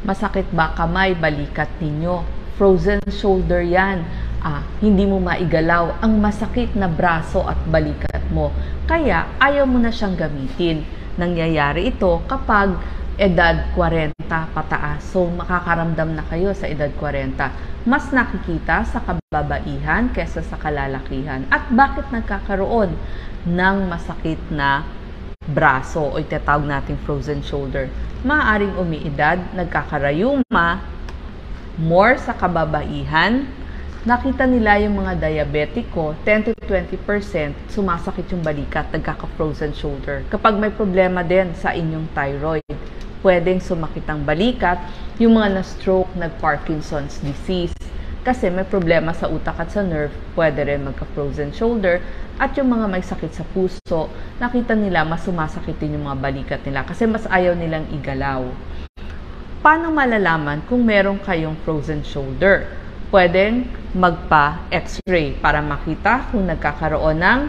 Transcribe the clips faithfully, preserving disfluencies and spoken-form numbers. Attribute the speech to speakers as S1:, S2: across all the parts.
S1: Masakit ba kamay, balikat ninyo? Frozen shoulder yan. Ah, hindi mo maigalaw ang masakit na braso at balikat mo. Kaya ayaw mo na siyang gamitin. Nangyayari ito kapag edad forty pataas. So, makakaramdam na kayo sa edad forty. Mas nakikita sa kababaihan kesa sa kalalakihan. At bakit nagkakaroon ng masakit na braso o itatawag natin frozen shoulder? Maaaring umiidad, nagkakarayuma, more sa kababaihan. Nakita nila yung mga diabetiko, ten to twenty percent sumasakit yung balikat, nagkaka-frozen shoulder. Kapag may problema din sa inyong thyroid, pwedeng sumakit ang balikat, yung mga na-stroke, nag-Parkinson's disease. Kasi may problema sa utak at sa nerve, pwede rin magka-frozen shoulder. At yung mga may sakit sa puso, nakita nila mas sumasakit din yung mga balikat nila kasi mas ayaw nilang igalaw. Paano malalaman kung meron kayong frozen shoulder? Pwedeng magpa-x-ray para makita kung nagkakaroon ng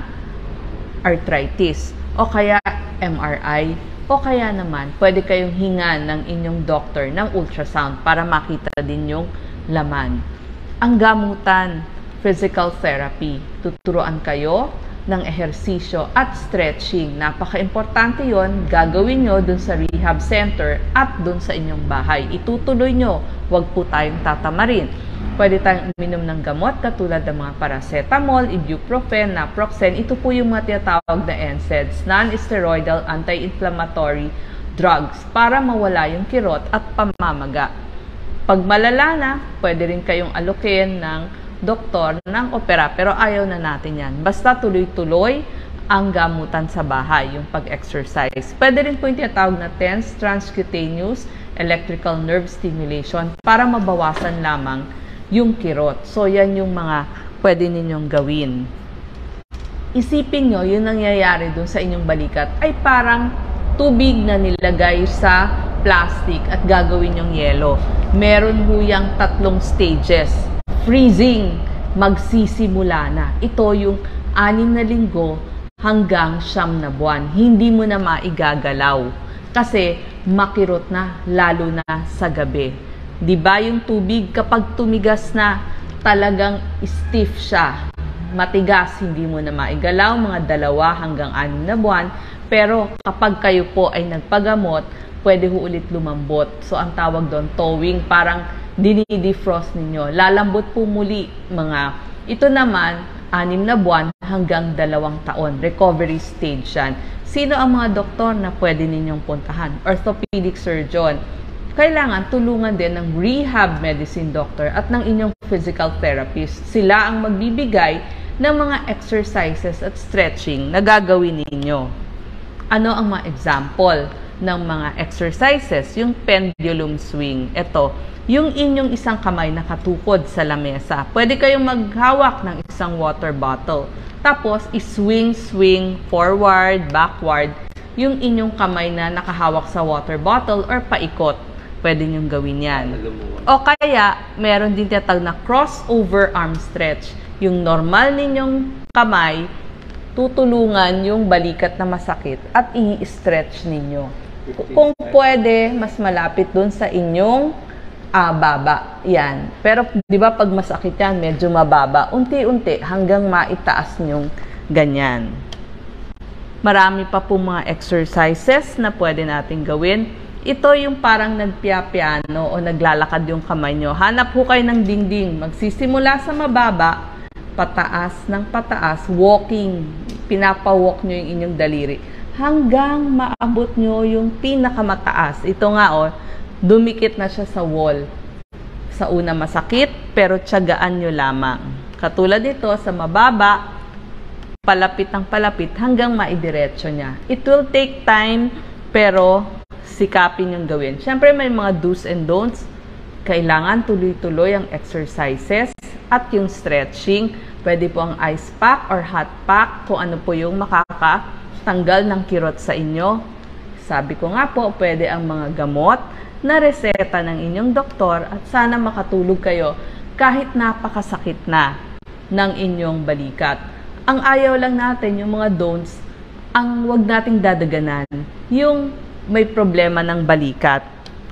S1: arthritis o kaya M R I o kaya naman pwede kayong hingan ng inyong doctor ng ultrasound para makita din yung laman. Ang gamutan, physical therapy, tuturuan kayo ng ehersisyo at stretching. Napaka-importante yon, gagawin nyo dun sa rehab center at dun sa inyong bahay. Itutuloy nyo, huwag po tayong tatamarin. Pwede tayong uminom ng gamot katulad ng mga paracetamol, ibuprofen, naproxen. Ito po yung mga tinatawag na N SAIDs, non-steroidal anti-inflammatory drugs, para mawala yung kirot at pamamaga. Pag malala na, pwede rin kayong alukin ng doktor ng opera, pero ayaw na natin yan. Basta tuloy-tuloy ang gamutan sa bahay, yung pag-exercise. Pwede rin po yung tinatawag na TENS, transcutaneous electrical nerve stimulation, para mabawasan lamang yung kirot. So, yan yung mga pwede ninyong gawin. Isipin nyo, yung nangyayari dun sa inyong balikat ay parang tubig na nilagay sa plastic at gagawin yung yelo. Meron huyang tatlong stages. Freezing, magsisimula na. Ito yung anim na linggo hanggang siyam na buwan. Hindi mo na maigagalaw kasi makirot na, lalo na sa gabi. Diba yung tubig kapag tumigas na, talagang stiff siya. Matigas, hindi mo na maigalaw, mga dalawa hanggang anim na buwan. Pero kapag kayo po ay nagpagamot, pwede ho ulit lumambot. So ang tawag doon, thawing, parang dinidefrost ninyo. Lalambot po muli mga, ito naman, anim na buwan hanggang dalawang taon. Recovery stage yan. Sino ang mga doktor na pwede ninyong puntahan? Orthopedic surgeon. Kailangan tulungan din ng rehab medicine doctor at ng inyong physical therapist. Sila ang magbibigay ng mga exercises at stretching na gagawin ninyo. Ano ang mga example ng mga exercises? Yung pendulum swing. Ito, yung inyong isang kamay nakatukod sa lamesa. Pwede kayong maghawak ng isang water bottle. Tapos, iswing, swing, forward, backward, yung inyong kamay na nakahawak sa water bottle or paikot. Pwede niyong gawin yan. O kaya, meron din tinatawag na crossover arm stretch. Yung normal ninyong kamay, tutulungan yung balikat na masakit at i-stretch ninyo. Kung pwede, mas malapit dun sa inyong uh, baba. Yan. Pero, di ba, pag masakit yan, medyo mababa. Unti-unti hanggang maitaas nyong ganyan. Marami pa po mga exercises na pwede natin gawin. Ito yung parang nagpiapiano o naglalakad yung kamay nyo. Hanap ho kayo ng dingding. Magsisimula sa mababa, pataas ng pataas, walking. Pinapawalk nyo yung inyong daliri. Hanggang maabot nyo yung pinakamataas. Ito nga o, dumikit na siya sa wall. Sa una masakit, pero tiyagaan nyo lamang. Katulad ito, sa mababa, palapit ang palapit hanggang maidiretso niya. It will take time, pero sikapin yung gawin. Siyempre may mga do's and don'ts. Kailangan tuloy-tuloy ang exercises at yung stretching. Pwede po ang ice pack or hot pack kung ano po yung makakatanggal ng kirot sa inyo. Sabi ko nga po, pwede ang mga gamot na reseta ng inyong doktor at sana makatulog kayo kahit napakasakit na ng inyong balikat. Ang ayaw lang natin, yung mga don'ts, ang wag nating dadaganan, yung may problema ng balikat.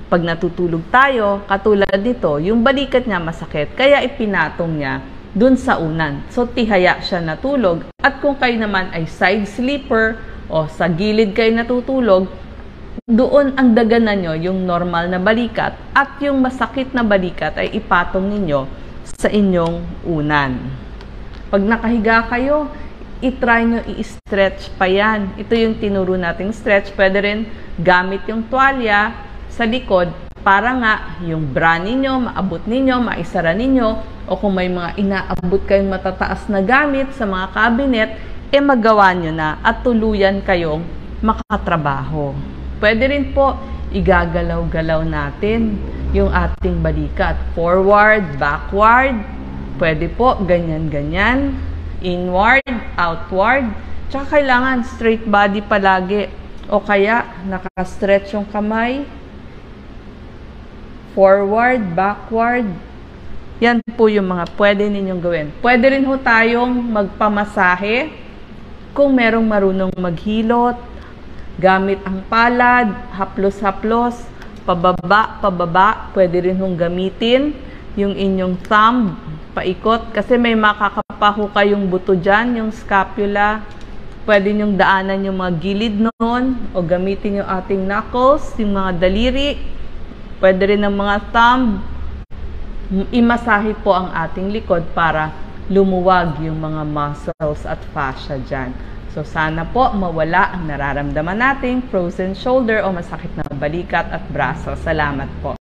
S1: Pag natutulog tayo, katulad nito, yung balikat niya masakit, kaya ipinatong niya dun sa unan. So, tihaya siya natulog. At kung kayo naman ay side sleeper o sa gilid kayo natutulog, doon ang daganan nyo yung normal na balikat at yung masakit na balikat ay ipatong ninyo sa inyong unan. Pag nakahiga kayo, itry nyo i-stretch pa yan. Ito yung tinuro nating stretch. Pwede rin gamit yung tuwalya sa likod para nga yung bra ninyo, maabot ninyo, maisara ninyo, o kung may mga inaabot kayong matataas na gamit sa mga cabinet, eh magawa nyo na at tuluyan kayong makatrabaho. Pwede rin po igagalaw-galaw natin yung ating balikat. Forward, backward, pwede po ganyan-ganyan, inward, outward, tsaka kailangan straight body palagi o kaya naka-stretch yung kamay, forward, backward. Yan po yung mga pwede ninyong gawin. Pwede rin ho tayong magpamasahe kung merong marunong maghilot, gamit ang palad, haplos-haplos, pababa, pababa. Pwede rin hong gamitin yung inyong thumb, paikot. Kasi may makakapaho kayong buto dyan, yung scapula. Pwede nyong daanan yung mga gilid noon o gamitin yung ating knuckles, yung mga daliri. Pwede rin ng mga thumb. Imasahe po ang ating likod para lumuwag yung mga muscles at fascia dyan. So sana po mawala ang nararamdaman nating frozen shoulder o masakit na balikat at braso. Salamat po.